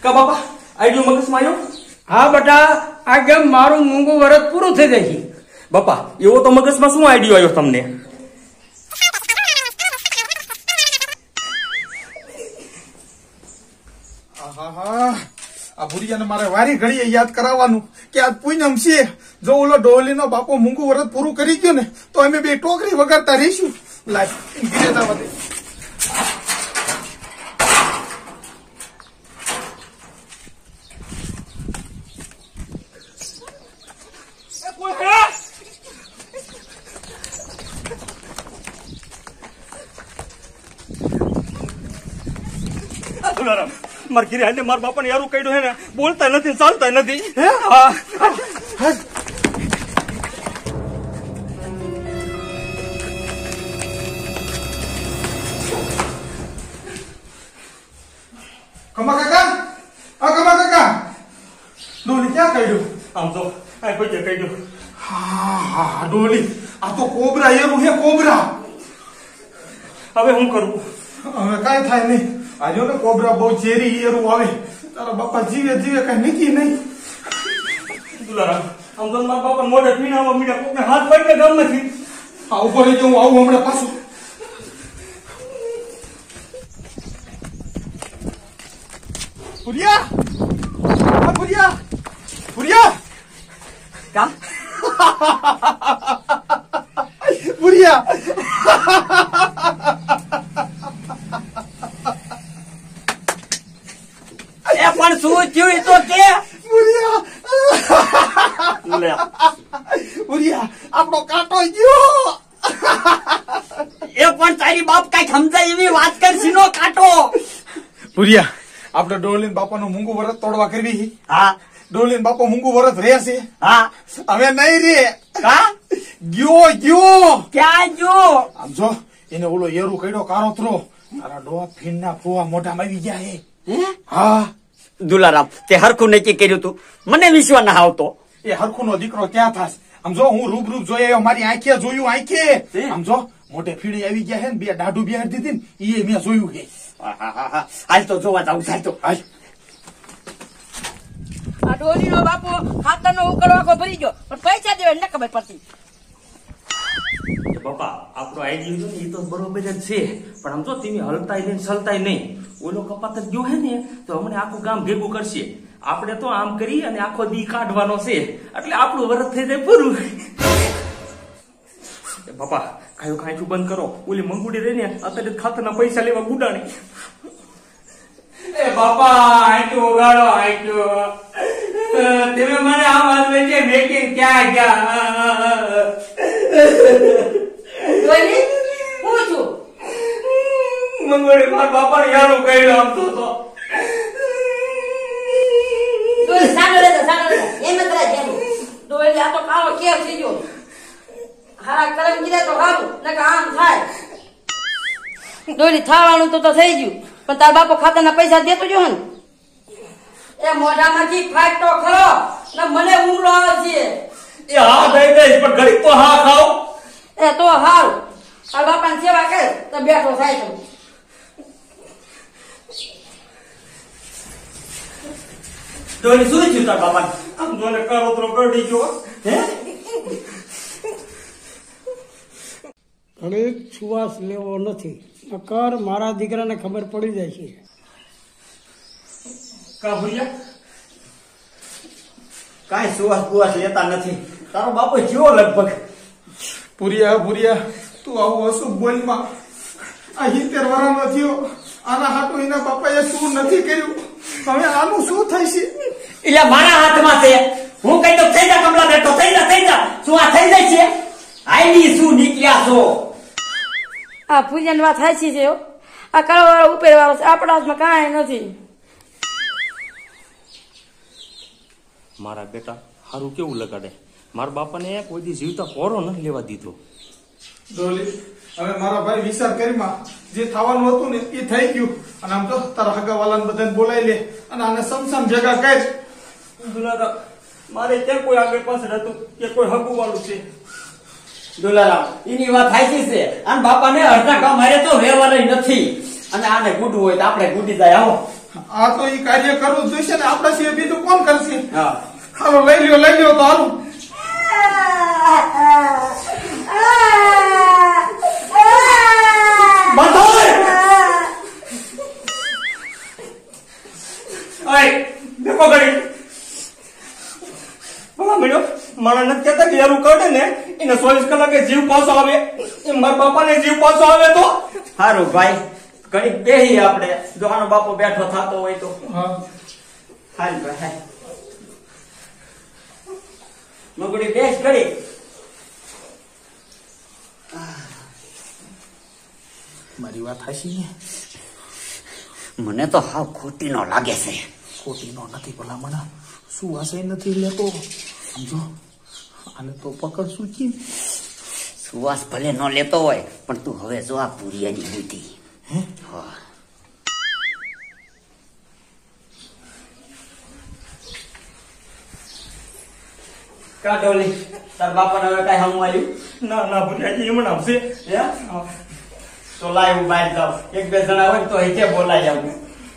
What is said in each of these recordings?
કા બાપા આઈડિયો મગજમાં આવ્યો? હા બેટા, આ કેમ મારું મૂંગું વરસ પૂરું થઈ જાય છે. બાપા એવો તો મગજમાં શું આઈડિયો આવ્યો તમને? આ ભુરિયાને મારે વારી ઘડીએ યાદ કરાવવાનું કે આજ પૂનમ છે. જો ઓલો ડોલીનો બાપો મૂંગું વરસ પૂરું કરી ગયો ને તો અમે બે ટોકરી વગાડતા રહીશું. લાય ઘીરે જવા દે. મારા ઘીરે આને મારા બાપાને યારું કાઢ્યું હે ને, બોલતા નથી ચાલતા નથી. કમા કાકા, આ કમા કાકા, ડોલી ક્યાં કાઢ્યું? આમ તો આ કોઈ કાઢ્યું. હા ડોલી, આ તો કોબરા એરું હે, કોબરા. હવે હું કરું? હવે કાંઈ થાય નહીં. આજો ને કોબરા બહુ ઝેરી એરું આવે. તારા બાપા જીવે જીવે કઈ નીકી નહીં. દુલારામ આમ તો મારા બાપા મોઢે પીણાવા મીડા, કોકને હાથ પાડીને ગામ નથી. આ ઉપર રહેજો, હું આવું હમણાં પાછું. ભુરિયા, ભુરિયા, ભુરિયા, કા ભુરિયા. એ પણ શું થયું તો કે? ભુરિયા, ભુરિયા, આપણો કાંટો ગયો. એ પણ તારી બાપ કઈ સમજાય એવી વાત કરશી નો કાટો. ભુરિયા, આપણે ડોલીન બાપાનું મૂંગું વરસ તોડવા કરવી. હા, ડોલીન બાપા મૂંગું વરસ રહેશે. હા, હવે નહીં રે. કા ગયો ગયો. ક્યાં જો? આમ જો એને ઓલો એરું કડ્યો કારોતરો. તારા ડોહા ફીણના ફોવા મોઢામાં આવી ગયા હે. હા દુલારામ, તે હરખું નક્કી કર્યું તું, મને વિશ્વાસ ના આવતો. એ હરખું નો દીકરો ક્યાં થાસ? આમ જો હું રૂબરૂ જોઈ આવ્યો, મારી આંખે જોયું, આંખે. આમ જો મોઢે ફીડી આવી ગયા હે ને, બે દાઢું બેહાડી દીધી ને, એ મેં જોયું હે. હાલ તો જોવા જાવ, ચાલ તો હાલ. આ ડોલીનો બાપો ખાતરનો ઉકળવાકો ભરી ગયો, પણ પૈસા દેવા ન ખબર પડતી. બાપા આપણો આઈડિયો ને એ તો બરોબર જ છે, પણ આમ જો તમે હલતાય નહીં સલતાય નહીં. ઓલો કપાત જ ગયો હે ને તો હમણાં આખું ગામ ભેગું કરશે. આપણે તો આમ કરી અને આખો દી કાઢવાનો છે, એટલે આપણું વરસ થઈ જાય પૂરું. બાપા કાયું ખાંચું બંધ કરો. ઓલી મંગુડી રહી ને અત્યારે ખાતરના પૈસા લેવા ગુડાણી. એ બાપા આટલું ઉગાડો, આટલું તમે મને આમ હાથ છે મેકિંગ ક્યાં ગયા? ડોલી, હું છું? મંગોડી મારા બાપાને યારું કર્યું આમ તો. ડોલી સાનો લેતો, સાનો લેતો. એમ જ રહે જેનું. ડોલી આ તો કાળો કેમ થઈ ગયો. હારા કરમ કીધા તો સારું, નકર આમ થાય. ડોલી થાવાનું તો થઈ ગયું, પણ તાર બાપો ખાતાના પૈસા દેતો જો ને. એ મોઢામાંથી ફાટ તો ખરો ને, મને ઊંઘ આવે છે. એ હા દઈ દઈશ, પણ ઘડીક તો હા ખાવ. એ તો હારું, તાર બાપાની સેવા કરે તો બેઠો થાય તો. ડોલી શું થયું તાર બાપાને? આમ જોને કારોતરો કરડી ગયો. હે? ઘડીક સુવાસ લેવો નથી, નકર મારા દીકરાને ખબર પડી જાય છે. કા ભુરિયા કાંઈ સુવાસ બુવાસ લેતા નથી. તારો બાપો જેવો લગભગ. ભુરિયા, ભુરિયા, તું આવું અશુભ બોલમાં. આ 70 વર્ષનો થયો, આના હાટું એના બાપાએ શું નથી કર્યું. હવે આનું શું થાય છે? એટલે મારા હાથમાં છે. હું કઈ તો થઈ જા કમલા બેઠો, થઈ જા, થઈ જા. શું આ થઈ જાય છે? આઈની શું નીકળ્યા છો? આ પૂજન વાત સાચી છે. આ કાળો વાળો ઉપર વાળો છે, આપણા હાથમાં કાંઈ નથી. મારા બેટા હારું કેવું લગાડે. મારા બાપાને કોઈ દી જીવતા કોરો નથી લેવા દીધો. ડોલી, હવે મારા ભાઈ વિચાર કરીમાં જે થવાનું હતું ને એ થઈ ગયું. અને આમ તો તારા હગાવાલાને બધાને બોલાવી લે અને આને સમસામ જગા કર. દુલારામ મારે ક્યાં કોઈ આગળ પાછળ હતું કે કોઈ હગું વાળું છે? દુલારામ એની વાત સાચી છે. અને બાપાને અડધા કામ મારે તો વ્યવહાર નથી, અને આને ગુડવું હોય તો આપણે ગુડી જાય. આવો આ તો ઈ કાર્ય કરવું જ જોઈશે ને આપણા સિવાય બીજું કોણ કરશે હા હાલો લઈ લ્યો તો હાલો દેખો ગણી ભલા મળ્યો મારા નથી કહેતા કે યારું કાઢે ને એને 24 કલાકે જીવ પાછો આવે એ મારા બાપાને જીવ પાછો આવે તો સારું ભાઈ ઘણી બેહી આપણે જો આનો બાપો બેઠો થતો હોય તો હાલ ભાઈ હાલ મગડી બેસ કરી મારી વાત હાશી મને તો હાવ ખોટી નો લાગે છે ખોટી નો નથી ભલામણા શું વાસે નથી લેતો સમજો આને તો પકડશું કી સુવાસ ભલે ન લેતો હોય પણ તું હવે જો આ પુરિયાની બુદ્ધિ હે હા કા ડોલી તાર બાપાને હવે કઈ હમ આવ્યું ના ભૂલ્યાજી એમ આવશે હે તો લાય હું બહાર જાઉં એક બે જણા હોય તો અહીંથી બોલાઈ આવું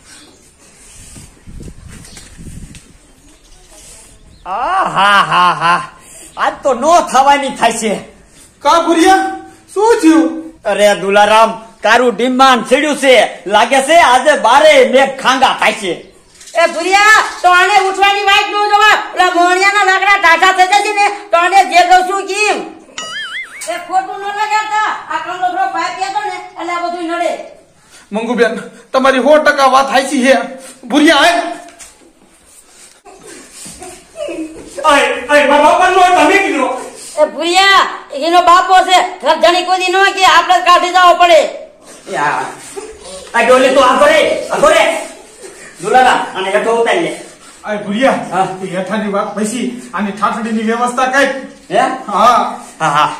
હા આજ તો નો થવાની થાય છે કા ભુરિયા શું થયું અરે દુલારામ તારું ડિમાન્ડ છેડ્યું છે લાગે છે આજે બારે મેઘ ખાંગા થાય છે એ ભુરિયા તો આને ઉઠવાની વાત નો જવાબ ઓલા મોણિયાના લાકડા ટાટા થઈ જશે ને તો આને જે કહું છું કેમ એ ખોટું ન લગાડતા આ કંડો થોડો પાઇપ હતો ને એટલે આ બધું નડે મંગુબેન તમારી 100% વાત હાચી છે ભુરિયા મારા બાપા નો તમે કીધું એ ભુરિયા એનો બાપો છે ઘર જણી કોઈ દી ન કે આપણે કાઢી જવો પડે આ ડોલે તો આગો રે દુલારામ અને હેઠો ઉતારી લે આ ભુરિયા એ હેઠાની વાત પછી આની ઠાઠડીની વ્યવસ્થા કઈ હે હા હા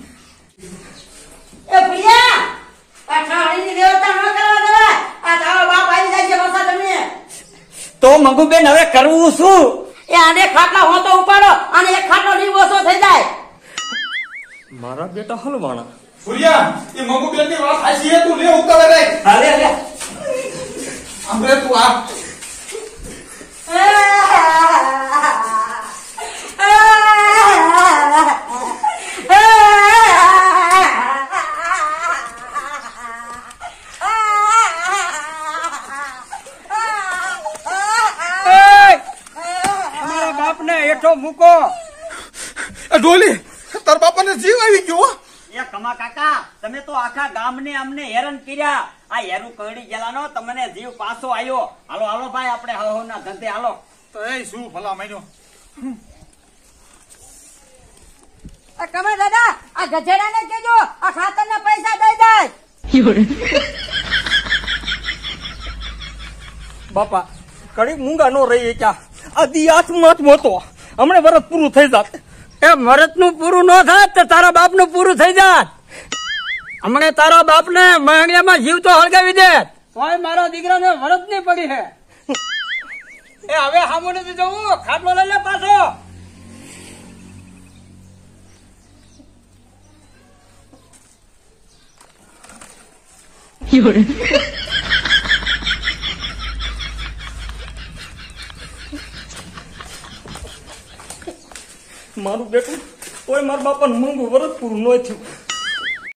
એ ભુરિયા આ ઠાણીની વ્યવસ્થા ન કરવા દેવાય આ તારો બાપ આવી જાય છે વરસાદ તમને તો મંગુબેન હવે કરવું શું એ આને ખાટલા હોતો ઉપાડો અને એક ખાટલો લીવોસો થઈ જાય મારા બેટા હલવાણા ભુરિયા એ મંગુબેનની વાત હાચી છે તું લે ઉતારે રે હાલે આમરે તું આ તમારા બાપને હેઠો મૂકો ડોલી તાર બાપાને જીવ આવી ગયો એ કમા કાકા તમે તો આખા ગામને અમને હેરાન કર્યા આ હેરું કડી ગયેલાનો તમને જીવ પાછો આવ્યો હાલો હાલો ભાઈ આપણે હવના ધંધે હાલો તો એ શું ભલા માન્યો કમા દાદા આ ગધેડાને કેજો આ ખાતરના પૈસા દઈ જાય બાપા કડી મૂંગા નો રહી ક્યાં આ દી હાથમાં મોતો હમણે વરસ પૂરું થઈ જાત એ મરદનું પૂરું ન થાય તો તારા બાપનું પૂરું થઈ જાત હમણે તારા બાપને માંગણીયામાં જીવ તો હળગાવી દે તોય મારા દીકરાને વરત નહીં પડી છે એ હવે સામું નથી જવું ખાટલો લઈ લે પાછો મારું બેટું કોઈ મારા બાપાને મૂંગું વરસ પૂરું ન થયું